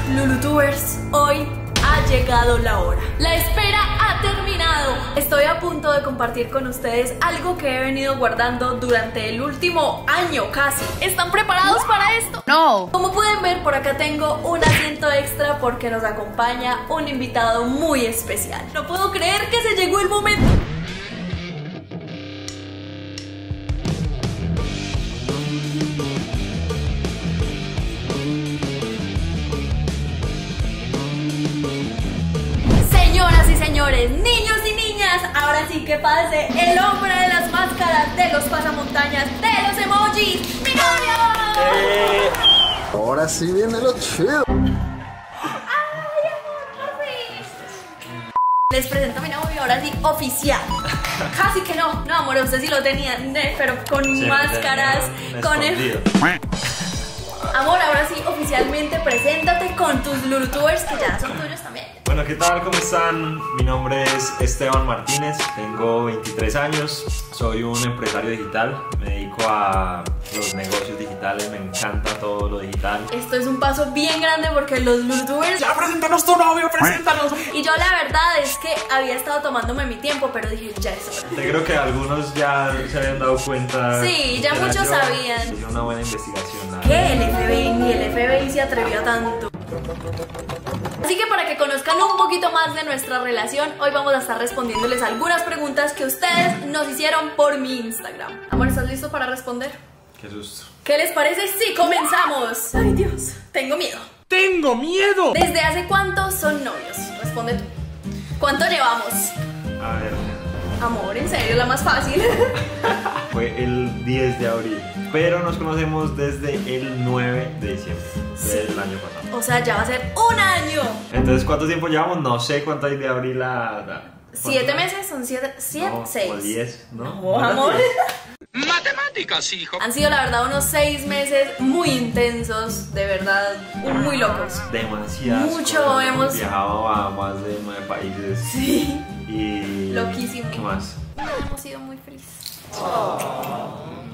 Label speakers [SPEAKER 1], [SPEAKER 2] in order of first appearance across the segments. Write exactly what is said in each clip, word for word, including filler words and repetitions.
[SPEAKER 1] Lulutubers, hoy ha llegado la hora. La espera ha terminado. Estoy a punto de compartir con ustedes algo que he venido guardando durante el último año casi. ¿Están preparados para esto?
[SPEAKER 2] No.
[SPEAKER 1] Como pueden ver, por acá tengo un asiento extra porque nos acompaña un invitado muy especial. No puedo creer que se llegó el momento. Señoras y señores, niños y niñas, ahora sí que pase el hombre de las máscaras, de los pasamontañas, de los emojis, ¡mi novio!
[SPEAKER 3] Eh, ahora sí viene lo chido.
[SPEAKER 1] ¡Ay, amor, por fin! Les presento a mi novio, ahora sí, oficial. Casi que no, no, amor, usted sí lo tenía, pero con sí, máscaras, con el... Amor, ahora sí, oficialmente, preséntate con tus Lulutubers que ya son tuyos también.
[SPEAKER 4] Bueno, ¿qué tal? ¿Cómo están? Mi nombre es Esteban Martínez, tengo veintitrés años, soy un empresario digital, me dedico a los negocios digitales, me encanta todo lo digital.
[SPEAKER 1] Esto es un paso bien grande porque los Lulutubers...
[SPEAKER 4] ¡Ya, preséntanos tu novio, preséntanos!
[SPEAKER 1] Y yo la verdad es que había estado tomándome mi tiempo, pero dije, ya es hora.
[SPEAKER 4] Yo creo que algunos ya se habían dado cuenta.
[SPEAKER 1] Sí, ya muchos
[SPEAKER 4] yo,
[SPEAKER 1] sabían.
[SPEAKER 4] Hice una buena investigación. ¿No?
[SPEAKER 1] ¿Qué? El F B I, ni el F B I se atrevió a tanto. Así que para que conozcan un poquito más de nuestra relación, hoy vamos a estar respondiéndoles algunas preguntas que ustedes nos hicieron por mi Instagram. Amor, ¿estás listo para responder?
[SPEAKER 4] Qué susto.
[SPEAKER 1] ¿Qué les parece si comenzamos? Ay, Dios, tengo miedo.
[SPEAKER 4] ¡Tengo miedo!
[SPEAKER 1] ¿Desde hace cuánto son novios? Responde tú. ¿Cuánto llevamos?
[SPEAKER 4] A ver.
[SPEAKER 1] Amor, en serio, la más fácil.
[SPEAKER 4] Fue el diez de abril, pero nos conocemos desde el nueve de diciembre del año pasado.
[SPEAKER 1] O sea, ya va a ser un año.
[SPEAKER 4] Entonces, ¿cuánto tiempo llevamos? No sé cuánto hay de abril a...
[SPEAKER 1] ¿Siete meses? ¿Son siete? ¿Siete?
[SPEAKER 4] No,
[SPEAKER 1] seis.
[SPEAKER 4] O diez, ¿no?
[SPEAKER 1] No, amor.
[SPEAKER 2] Matemáticas, hijo.
[SPEAKER 1] Han sido, la verdad, unos seis meses muy intensos, de verdad, muy locos.
[SPEAKER 4] Demasiado.
[SPEAKER 1] Mucho hemos...
[SPEAKER 4] hemos viajado a más de nueve países.
[SPEAKER 1] Sí.
[SPEAKER 4] Y...
[SPEAKER 1] Loquísimo.
[SPEAKER 4] ¿Qué más?
[SPEAKER 1] Hemos sido muy felices. Oh.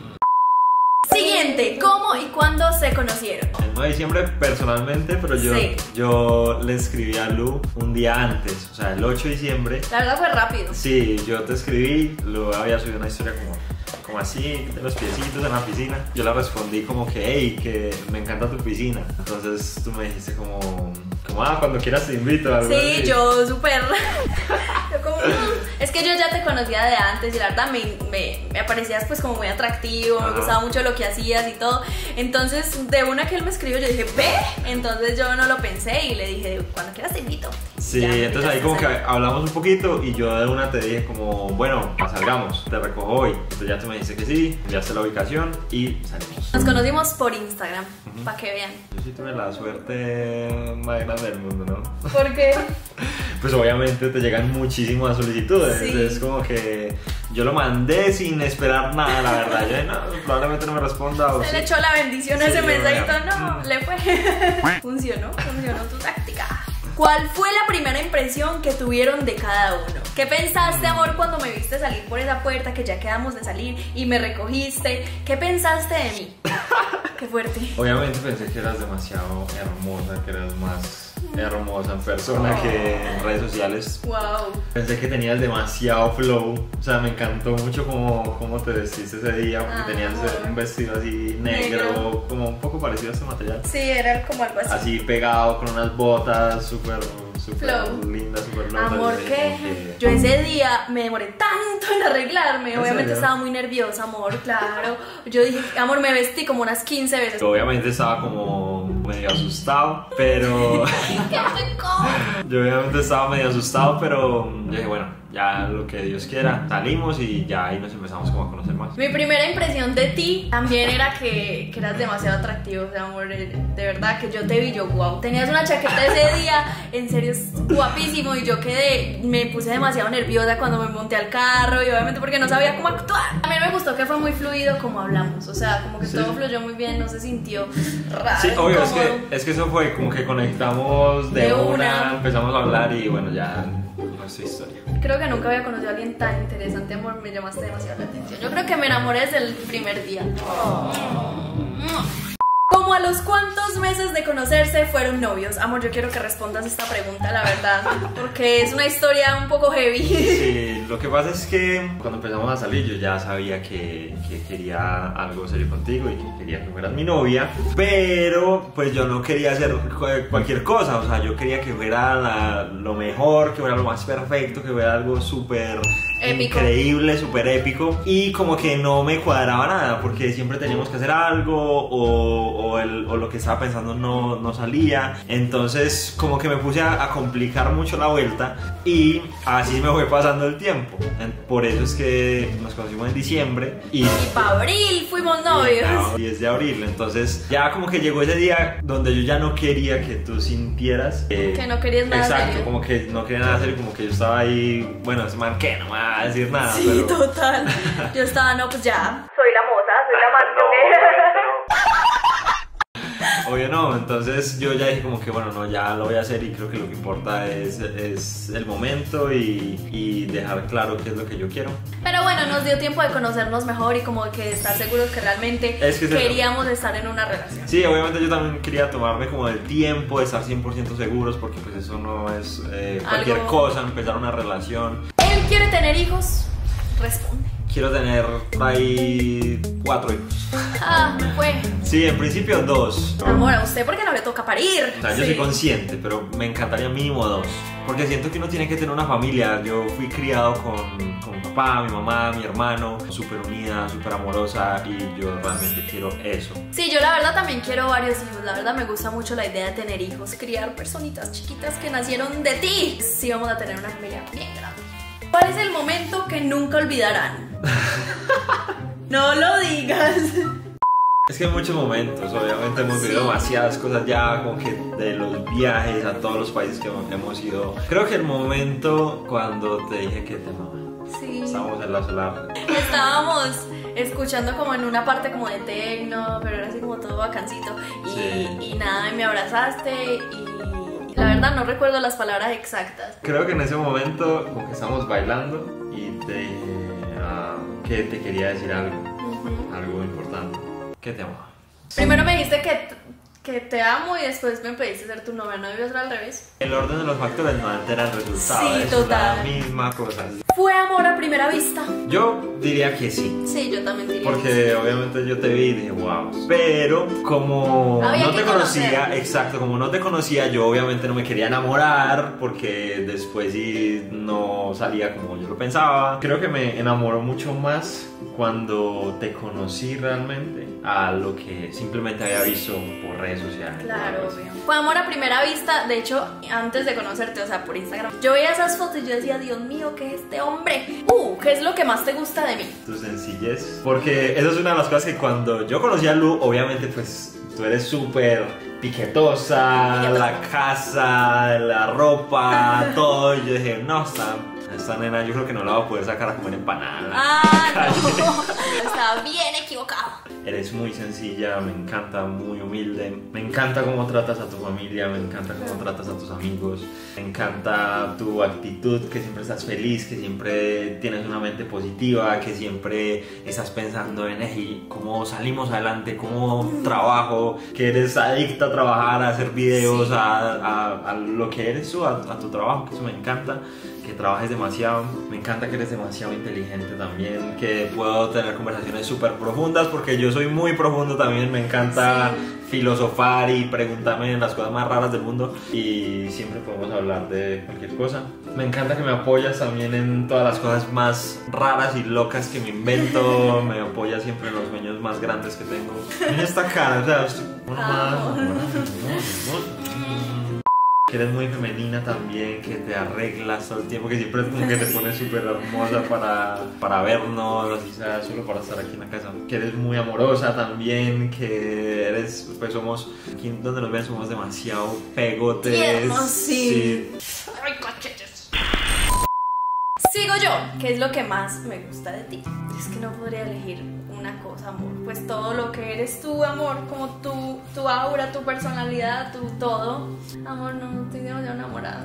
[SPEAKER 1] Siguiente, ¿cómo y cuándo se conocieron?
[SPEAKER 4] El nueve de diciembre personalmente, pero yo,
[SPEAKER 1] sí.
[SPEAKER 4] yo le escribí a Lu un día antes, o sea, el ocho de diciembre.
[SPEAKER 1] La verdad fue rápido.
[SPEAKER 4] Sí, yo te escribí, Lu había subido una historia como, como así, de los piecitos en la piscina. Yo le respondí como que, hey, que me encanta tu piscina. Entonces tú me dijiste como, como ah, cuando quieras te invito. Algo
[SPEAKER 1] sí,
[SPEAKER 4] así.
[SPEAKER 1] yo súper... yo como, es que yo ya te conocía de antes y la verdad me, me, me parecías pues como muy atractivo, me gustaba mucho lo que hacías y todo. Entonces de una que él me escribió yo dije, ve. Entonces yo no lo pensé y le dije, cuando quieras te invito.
[SPEAKER 4] Sí, entonces ahí como que hablamos un poquito y yo de una te dije como, bueno, salgamos, te recojo hoy. Entonces ya tú me dijiste que sí, enviaste la ubicación y salimos.
[SPEAKER 1] Nos conocimos por Instagram, uh-huh. para que vean.
[SPEAKER 4] Yo sí tuve la suerte más grande del mundo, ¿no?
[SPEAKER 1] ¿Por qué?
[SPEAKER 4] Pues obviamente te llegan muchísimas solicitudes, sí. Es como que yo lo mandé sin esperar nada, la verdad. Yo no, probablemente no me responda. O
[SPEAKER 1] Se
[SPEAKER 4] sí.
[SPEAKER 1] le echó la bendición a sí, ese mensajito, no,
[SPEAKER 4] mm.
[SPEAKER 1] le fue. Funcionó, funcionó tu táctica. ¿Cuál fue la primera impresión que tuvieron de cada uno? ¿Qué pensaste, amor, cuando me viste salir por esa puerta, que ya quedamos de salir y me recogiste? ¿Qué pensaste de mí? Qué fuerte.
[SPEAKER 4] Obviamente pensé que eras demasiado hermosa, que eras más hermosa en persona oh. que en redes sociales.
[SPEAKER 1] Wow.
[SPEAKER 4] Pensé que tenías demasiado flow. O sea, me encantó mucho cómo, cómo te vestiste ese día, porque ah, tenías bueno. un vestido así negro, negro, como un poco parecido a este material.
[SPEAKER 1] Sí, era como algo así.
[SPEAKER 4] Así pegado, con unas botas súper... Súper linda, súper linda.
[SPEAKER 1] Amor, ¿qué? Que... Yo ese día me demoré tanto en arreglarme. ¿En Obviamente serio? Estaba muy nerviosa, amor, claro. Yo dije, amor, me vestí como unas quince veces.
[SPEAKER 4] Obviamente estaba como medio asustado, pero... Yo obviamente estaba medio asustado, pero yo dije, bueno, ya lo que Dios quiera. Salimos y ya ahí nos empezamos como a conocer más.
[SPEAKER 1] Mi primera impresión de ti también era que, que eras demasiado atractivo, o sea, amor, de verdad que yo te vi, yo wow. Tenías una chaqueta ese día, en serio es guapísimo y yo quedé, me puse demasiado nerviosa cuando me monté al carro y obviamente porque no sabía cómo actuar. También me gustó que fue muy fluido como hablamos, o sea, como que sí. todo fluyó muy bien, no se sintió raro.
[SPEAKER 4] Sí, obvio, es que, es que eso fue como que conectamos de, de una, una, empezamos a hablar y bueno, ya nuestra historia.
[SPEAKER 1] Creo que nunca había conocido a alguien tan interesante, amor, me llamaste demasiado la atención. Yo creo que me enamoré desde el primer día. Oh. ¿Cómo a los cuántos meses de conocerse fueron novios? Amor, yo quiero que respondas esta pregunta, la verdad, porque es una historia un poco heavy.
[SPEAKER 4] Sí, lo que pasa es que cuando empezamos a salir yo ya sabía que, que quería algo serio contigo y que quería que fueras mi novia, pero pues yo no quería hacer cualquier cosa, o sea, yo quería que fuera la, lo mejor, que fuera lo más perfecto, que fuera algo súper increíble, súper épico, y como que no me cuadraba nada porque siempre teníamos que hacer algo o, o, el, o lo que estaba pensando no, no salía, entonces como que me puse a, a complicar mucho la vuelta y así me fue pasando el tiempo. Por eso es que nos conocimos en diciembre y,
[SPEAKER 1] y para abril fuimos novios.
[SPEAKER 4] diez de abril, entonces ya como que llegó ese día donde yo ya no quería que tú sintieras eh,
[SPEAKER 1] que no querías nada
[SPEAKER 4] exacto,
[SPEAKER 1] serio.
[SPEAKER 4] Como que no quería nada serio, como que yo estaba ahí, bueno, es man que no me va a decir nada.
[SPEAKER 1] Sí,
[SPEAKER 4] pero...
[SPEAKER 1] total. Yo estaba, no, pues ya. Soy la moza, soy la amante.
[SPEAKER 4] Obvio no, entonces yo ya dije como que bueno, no, ya lo voy a hacer y creo que lo que importa es, es el momento y, y dejar claro qué es lo que yo quiero.
[SPEAKER 1] Pero bueno, nos dio tiempo de conocernos mejor y como que estar seguros que realmente
[SPEAKER 4] es que
[SPEAKER 1] queríamos es estar en una relación.
[SPEAKER 4] Sí, obviamente yo también quería tomarme como el tiempo de estar cien por ciento seguros porque pues eso no es eh, cualquier
[SPEAKER 1] Algo...
[SPEAKER 4] cosa, empezar una relación.
[SPEAKER 1] ¿Él quiere tener hijos? Responde.
[SPEAKER 4] Quiero tener ahí cuatro hijos.
[SPEAKER 1] Ah, fue.
[SPEAKER 4] Sí, en principio dos.
[SPEAKER 1] Amor, ¿a usted por qué no le toca parir?
[SPEAKER 4] O sea, yo
[SPEAKER 1] Sí.
[SPEAKER 4] soy consciente, pero me encantaría mínimo dos. Porque siento que uno tiene que tener una familia. Yo fui criado con, con mi papá, mi mamá, mi hermano, súper unida, súper amorosa y yo realmente quiero eso.
[SPEAKER 1] Sí, yo la verdad también quiero varios hijos. La verdad me gusta mucho la idea de tener hijos, criar personitas chiquitas que nacieron de ti. Sí, vamos a tener una familia bien grande. ¿Cuál es el momento que nunca olvidarán? No lo digas.
[SPEAKER 4] Es que hay muchos momentos, obviamente hemos vivido
[SPEAKER 1] Sí.
[SPEAKER 4] demasiadas cosas ya, como que de los viajes a todos los países que hemos ido. Creo que el momento cuando te dije que te amaba.
[SPEAKER 1] Sí.
[SPEAKER 4] Estábamos en la solar.
[SPEAKER 1] Estábamos escuchando como en una parte como de techno, pero era así como todo bacancito. Y,
[SPEAKER 4] Sí.
[SPEAKER 1] y nada, y me abrazaste y la verdad no recuerdo las palabras exactas.
[SPEAKER 4] Creo que en ese momento como que estábamos bailando y te dije ah, que te quería decir algo,
[SPEAKER 1] Uh-huh.
[SPEAKER 4] algo importante, que te amaba.
[SPEAKER 1] Primero me dijiste que, que te amo y después me pediste ser tu novia, ¿no debió ser al revés?
[SPEAKER 4] El orden de los factores no altera el resultado,
[SPEAKER 1] Sí,
[SPEAKER 4] es
[SPEAKER 1] total.
[SPEAKER 4] la misma cosa.
[SPEAKER 1] ¿Fue amor a primera vista?
[SPEAKER 4] Yo diría que sí.
[SPEAKER 1] Sí, yo también diría.
[SPEAKER 4] Porque obviamente yo te vi y dije, wow. Pero como
[SPEAKER 1] Había
[SPEAKER 4] no
[SPEAKER 1] que
[SPEAKER 4] te conocía,
[SPEAKER 1] conocer.
[SPEAKER 4] exacto, como no te conocía, yo obviamente no me quería enamorar porque después sí no salía como yo lo pensaba. Creo que me enamoró mucho más cuando te conocí realmente a lo que simplemente había visto por redes sociales.
[SPEAKER 1] Claro, obvio. Fue amor a primera vista, de hecho, antes de conocerte, o sea, por Instagram. Yo veía esas fotos y yo decía, Dios mío, ¿qué es este hombre? Uh, ¿qué es lo que más te gusta de mí?
[SPEAKER 4] Tu sencillez. Porque eso es una de las cosas que cuando yo conocí a Lu, obviamente pues tú eres súper piquetosa,
[SPEAKER 1] Piquetosa.
[SPEAKER 4] la casa, la ropa, todo. Y yo dije, no, esta, esta nena yo creo que no la va a poder sacar a comer empanada.
[SPEAKER 1] Ah, no, estaba bien equivocado.
[SPEAKER 4] Eres muy sencilla, me encanta, muy humilde. Me encanta cómo tratas a tu familia, me encanta cómo tratas a tus amigos. Me encanta tu actitud, que siempre estás feliz, que siempre tienes una mente positiva, que siempre estás pensando en hey, cómo salimos adelante, cómo trabajo, que eres adicta a trabajar, a hacer videos,
[SPEAKER 1] Sí.
[SPEAKER 4] a, a, a lo que eres tú, a, a tu trabajo, que eso me encanta. Que trabajes demasiado, me encanta que eres demasiado inteligente también, que puedo tener conversaciones súper profundas porque yo soy muy profundo también, me encanta
[SPEAKER 1] Sí.
[SPEAKER 4] filosofar y preguntarme las cosas más raras del mundo y siempre podemos hablar de cualquier cosa. Me encanta que me apoyas también en todas las cosas más raras y locas que me invento, me apoyas siempre en los sueños más grandes que tengo. Mira esta cara, o sea, estoy- uno más,
[SPEAKER 1] Amor.
[SPEAKER 4] uno más. Que eres muy femenina también, que te arreglas todo el tiempo, que siempre como que te pones súper hermosa para, para vernos, así sea, solo para estar aquí en la casa. Que eres muy amorosa también, que eres, pues somos, aquí donde nos ven somos demasiado pegotes.
[SPEAKER 1] Tiernos, sí. Ay, cachetes. Sigo yo, ¿qué es lo que más me gusta de ti? Es que no podría elegir una cosa, amor. Pues todo lo que eres tú, amor, como tu, tu aura, tu personalidad, tu todo. Amor, no, estoy demasiado enamorada.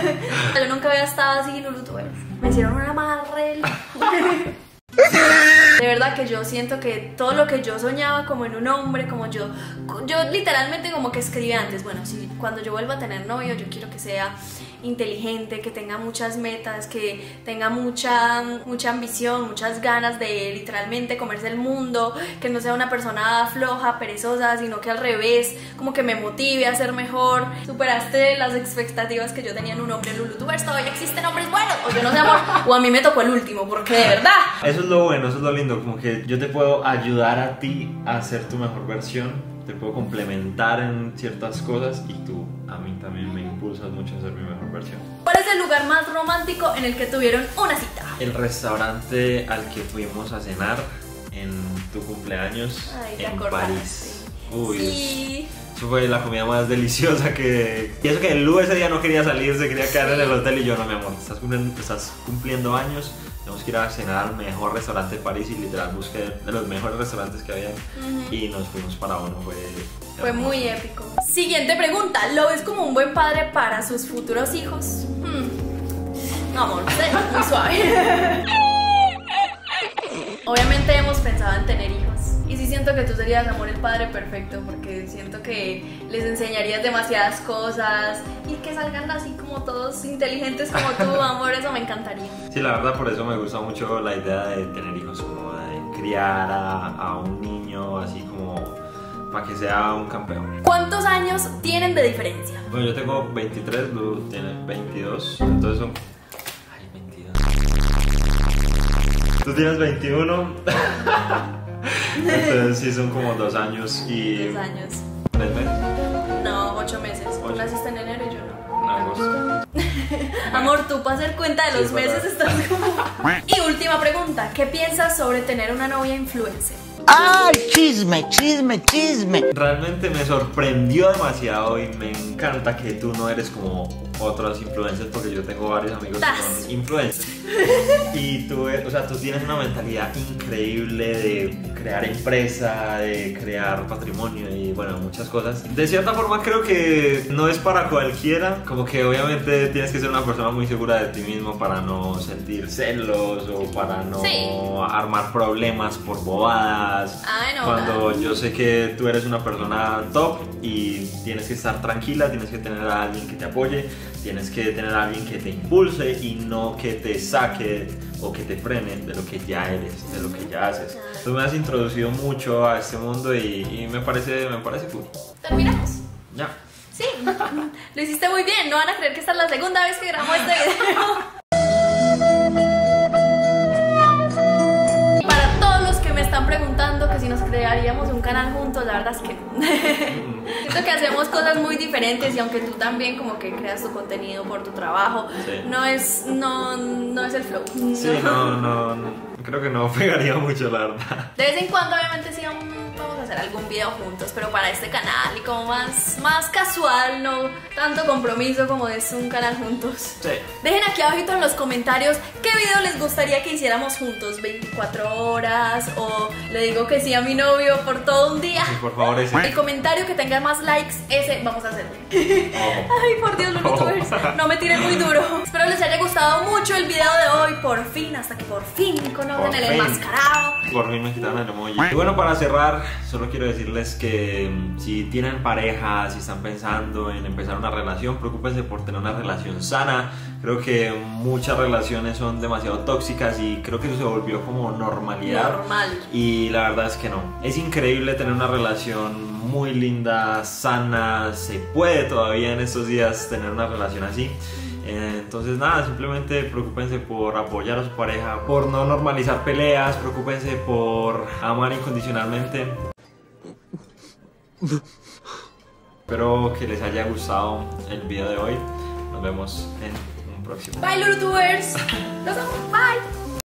[SPEAKER 1] Yo nunca había estado así, Lulu, tú eres. Me hicieron una amarre. De verdad que yo siento que todo lo que yo soñaba como en un hombre, como yo, yo literalmente como que escribí antes, bueno, si cuando yo vuelva a tener novio, yo quiero que sea inteligente, que tenga muchas metas, que tenga mucha, mucha ambición, muchas ganas de literalmente comerse el mundo, que no sea una persona floja, perezosa, sino que al revés, como que me motive a ser mejor. Superaste las expectativas que yo tenía en un hombre. Lulutubers, todavía existen hombres buenos, o yo no sé, amor, o a mí me tocó el último, porque de verdad.
[SPEAKER 4] Eso es lo bueno, eso es lo lindo, como que yo te puedo ayudar a ti a ser tu mejor versión, te puedo complementar en ciertas cosas y tú a mí también me impulsas mucho a ser mi mejor versión.
[SPEAKER 1] ¿Cuál es el lugar más romántico en el que tuvieron una cita?
[SPEAKER 4] El restaurante al que fuimos a cenar en tu cumpleaños.
[SPEAKER 1] Ay,
[SPEAKER 4] en
[SPEAKER 1] acordaste.
[SPEAKER 4] París. Uy,
[SPEAKER 1] Sí.
[SPEAKER 4] eso fue la comida más deliciosa que... Y eso que Lu ese día no quería salir, se quería quedar
[SPEAKER 1] Sí.
[SPEAKER 4] en el hotel y yo, no, mi amor, estás cumpliendo, estás cumpliendo años, tenemos que ir a cenar al mejor restaurante de París y literal busqué de los mejores restaurantes que había uh-huh. y nos fuimos para uno, fue...
[SPEAKER 1] Fue
[SPEAKER 4] hermoso.
[SPEAKER 1] muy épico. Siguiente pregunta, ¿lo ves como un buen padre para sus futuros hijos? Hmm. No, amor, usted es muy suave. Obviamente hemos pensado en tener hijos. Y sí siento que tú serías, amor, el padre perfecto, porque siento que les enseñarías demasiadas cosas y que salgan así como todos inteligentes como tú, amor, eso me encantaría.
[SPEAKER 4] Sí, la verdad, por eso me gusta mucho la idea de tener hijos, como de criar a, a un niño así como para que sea un campeón.
[SPEAKER 1] ¿Cuántos años tienen de diferencia?
[SPEAKER 4] Bueno, yo tengo veintitrés, Lu tiene veintidós, entonces son... Ay, veintidós. Tú tienes veintiuno. Entonces sí, son como dos años y...
[SPEAKER 1] Dos años.
[SPEAKER 4] ¿Tres meses?
[SPEAKER 1] No, ocho meses. Tú
[SPEAKER 4] Ocho.
[SPEAKER 1] naciste en enero y yo no.
[SPEAKER 4] En agosto.
[SPEAKER 1] Amor, tú para hacer cuenta de los
[SPEAKER 4] Sí,
[SPEAKER 1] meses
[SPEAKER 4] verdad.
[SPEAKER 1] estás como... Y última pregunta, ¿qué piensas sobre tener una novia influencer?
[SPEAKER 5] ¡Ay, chisme, chisme, chisme!
[SPEAKER 4] Realmente me sorprendió demasiado y me encanta que tú no eres como otros influencers, porque yo tengo varios amigos que son influencers y tú, o sea, tú tienes una mentalidad increíble de crear empresa, de crear patrimonio y bueno, muchas cosas. De cierta forma creo que no es para cualquiera, como que obviamente tienes que ser una persona muy segura de ti mismo para no sentir celos o para no
[SPEAKER 1] Sí.
[SPEAKER 4] armar problemas por bobadas.
[SPEAKER 1] Ay, no,
[SPEAKER 4] Cuando
[SPEAKER 1] nada.
[SPEAKER 4] yo sé que tú eres una persona top y tienes que estar tranquila, tienes que tener a alguien que te apoye, tienes que tener a alguien que te impulse y no que te saque o que te frene de lo que ya eres, de lo que ya haces. Tú me has introducido mucho a este mundo y, y me parece, me parece cool.
[SPEAKER 1] ¿Terminamos?
[SPEAKER 4] Ya.
[SPEAKER 1] Sí, lo hiciste muy bien. No van a creer que esta es la segunda vez que grabamos este video. Para todos los que me están preguntando que si nos crearíamos un canal juntos, la verdad es que no. Siento que hacemos cosas muy diferentes y aunque tú también como que creas tu contenido por tu trabajo,
[SPEAKER 4] Sí.
[SPEAKER 1] no es no, no es el flow.
[SPEAKER 4] Sí, no, no, no, creo que no pegaría mucho, la verdad.
[SPEAKER 1] De vez en cuando obviamente sí vamos vamos a hacer algún video juntos, pero para este canal y como más, más casual, no tanto compromiso como es un canal juntos.
[SPEAKER 4] Sí.
[SPEAKER 1] Dejen aquí abajito en los comentarios qué video les gustaría que hiciéramos juntos, veinticuatro horas, o le digo que sí a mi novio por todo un día.
[SPEAKER 4] Sí, por favor, ese.
[SPEAKER 1] El comentario que tenga más likes, ese vamos a hacer.
[SPEAKER 4] Ojo.
[SPEAKER 1] Ay, por Dios, Lulutubers, no me tiren muy duro. Espero les haya gustado mucho el video de hoy, por fin, hasta que por fin conocen
[SPEAKER 4] Por
[SPEAKER 1] el
[SPEAKER 4] fin.
[SPEAKER 1] enmascarado.
[SPEAKER 4] Por fin me quitaron el emoji. Y bueno, para cerrar, solo quiero decirles que mm, si tienen pareja, si están pensando en empezar una relación, preocúpense por tener una relación sana. Creo que muchas relaciones son demasiado tóxicas y creo que eso se volvió como normalidad.
[SPEAKER 1] Normal.
[SPEAKER 4] Y la verdad es que no. Es increíble tener una relación muy linda, sana. Se puede todavía en estos días tener una relación así. Entonces nada, simplemente preocúpense por apoyar a su pareja, por no normalizar peleas, preocúpense por amar incondicionalmente. Espero que les haya gustado el video de hoy. Nos vemos en un próximo.
[SPEAKER 1] Bye, Lulutubers. Nos vemos. Bye.